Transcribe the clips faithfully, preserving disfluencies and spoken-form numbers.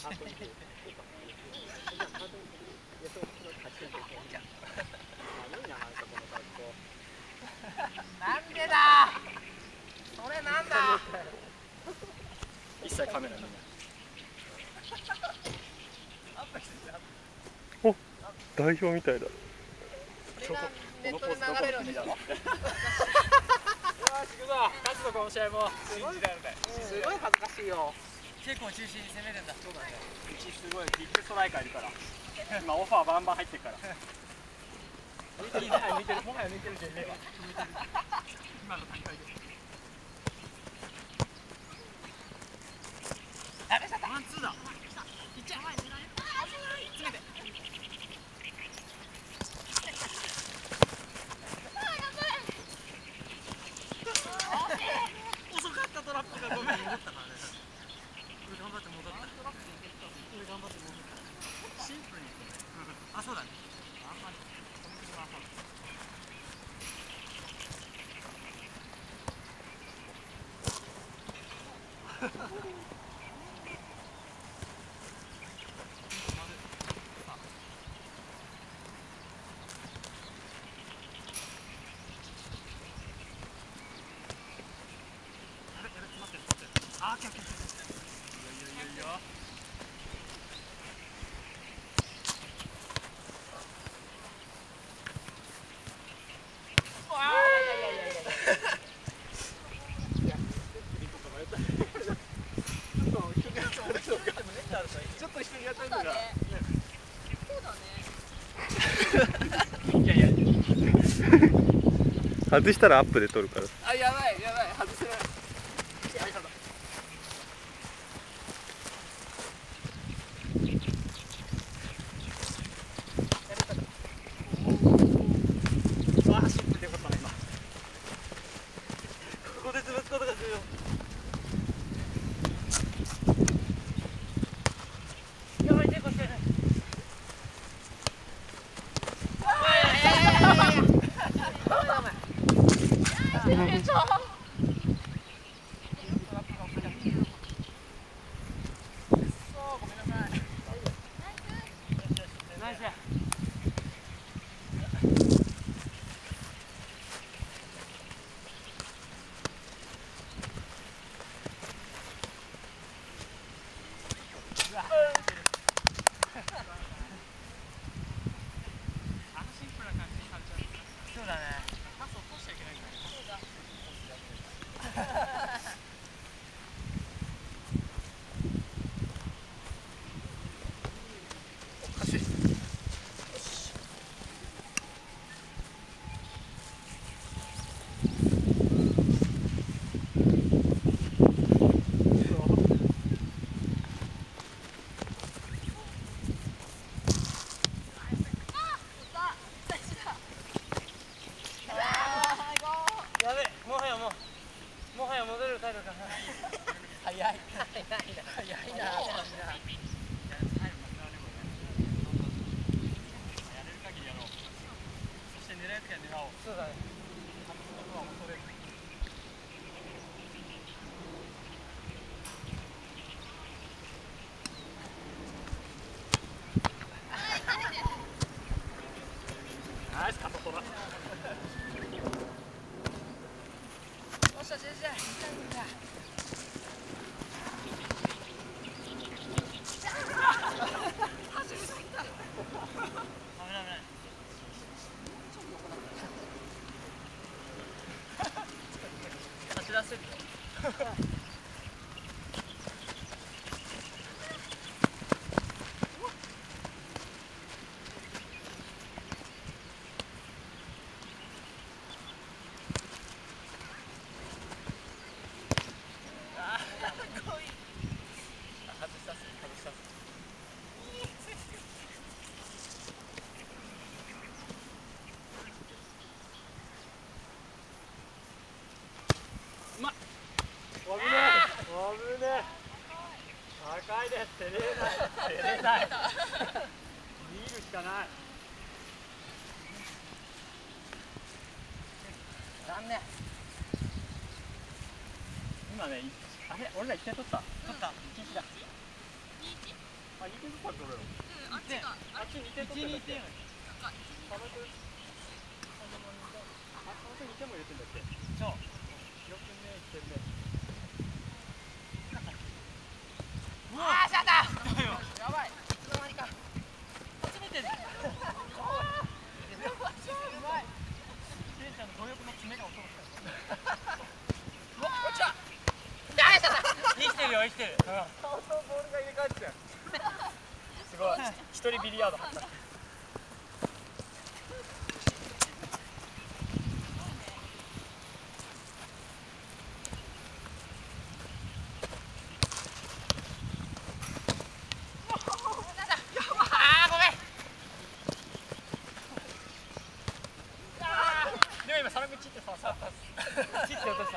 なんでだ。それなんだ。 一切カメラ見ない。 お、代表みたいだ。 これがネットで流れるんでしょ。よし、 行くぞ。勝つぞこの試合も。信じられない。 すごい恥ずかしいよ。 結構中心に攻めるんだ。そうだね。うちすごいビッグストライカーいるから。今オファーバンバン入ってるから。抜いてる、もはや抜いてる、もはや抜いてるじゃねえわ。今の大会で。 あれ、ワンツーだ。いっちゃえ。詰めて。遅かったトラップがごめん。戻ったからね。俺頑張って戻った。俺頑張って戻った。シンプルに。あ、そうだね。あんまり。あー、キャッキャッキャッ。いいよいいよいいよ。 あー、いやいやいやいや。 ちょっと一緒にやってるのが。 そうだね。いやいや。 外したらアップで撮るから。 あ、やばいやばい、外せない。 そうだね。パスを通しちゃいけないんだね。そうだ。おかしい。やべえ、もはやもう、もはや戻れるタイプかな。 早い。早いな。早いな。 やれる限りやろう。そして狙える時は狙おう。 そうだね。 ナイスカット取ら。 よっしゃ、先生。 走らせる。高いです。照れない。照れない。見るしかない。 残念。 今ね、あれ、俺ら一点取った。取った。一日だ。 ぱり取れよ。 あっちがあっちに点取ってんだっけ。佐野君。あ、佐野君に点も入れてんだっけ。そう。よくね、いってんね。 あー、しゃったやばい、いつの間にか初めて。うまい。ケンちゃんの強力の爪が恐ろしかった。うわ、こっちだ。 あー、しゃった生きてるよ、生きてる。顔とボールが入れ替わっちゃう。すごい。一人ビリヤード張った。 あー、ごめん。 でも今サラミチってさ、さ、チって落とした。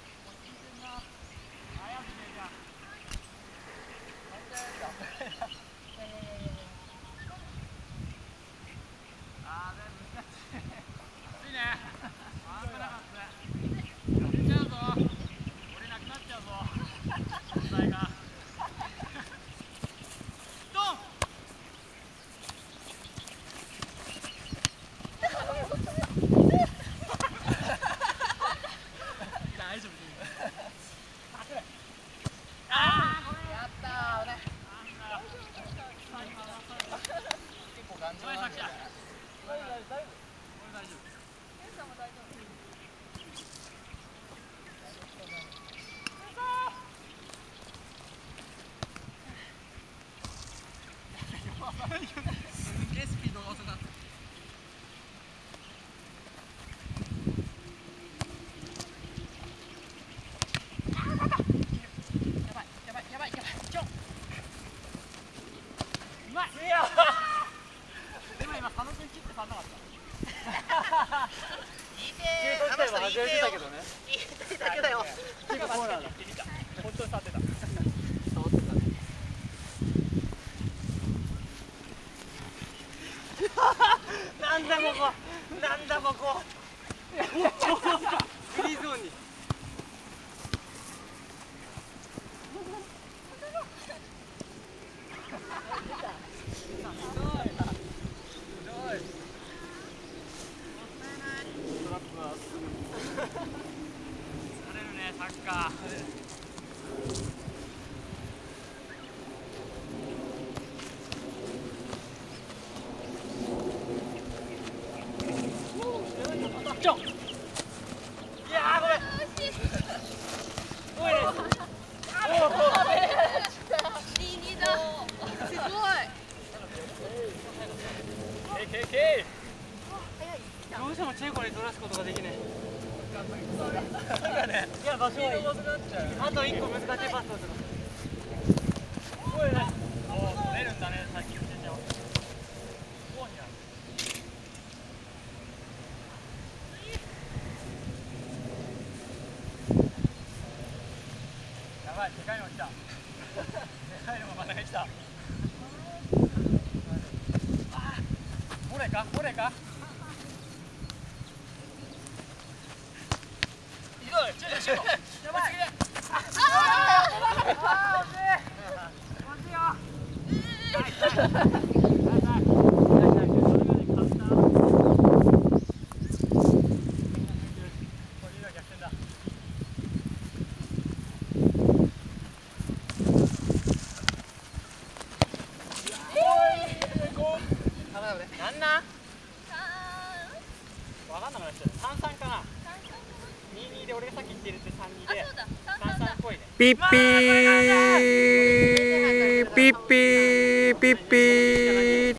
すげえスピードが遅かった。やばいやばいやばいやばいちょ。 うまい。いや。でも今佐野君切ってさんなかった。 いいてー。あの人いいてよ。 いいてだけだよ。 結構コーナーだ。本当に触ってた。 触ってたね。 なんだここ。なんだここ。フリーゾーンに。トラップはすぐ。疲れるね、サッカー。ちょ。いやー、ごめん。おいね。 いいにだ。すごい。 けいけいけい。どうしてもチェコに取らすことができない。いや、場所はいい。あと一個難しいパスをする。おいね。お、出るんだね、さっきの選手は。こうになる。やばい、でかいの来た。でかいのがまた来た。これか、これか。ひどい、ちょっとしよう。やばい。ああ、惜しい。惜しいよ。痛い痛い。痛い痛い。痛い痛い。それまで勝った。これが逆転だ。なんなん？わかんなくなっちゃう。三三かな。二二で俺がさっき言ってるって三二で。三三っぽいね。 ピッピーピッピーピッピー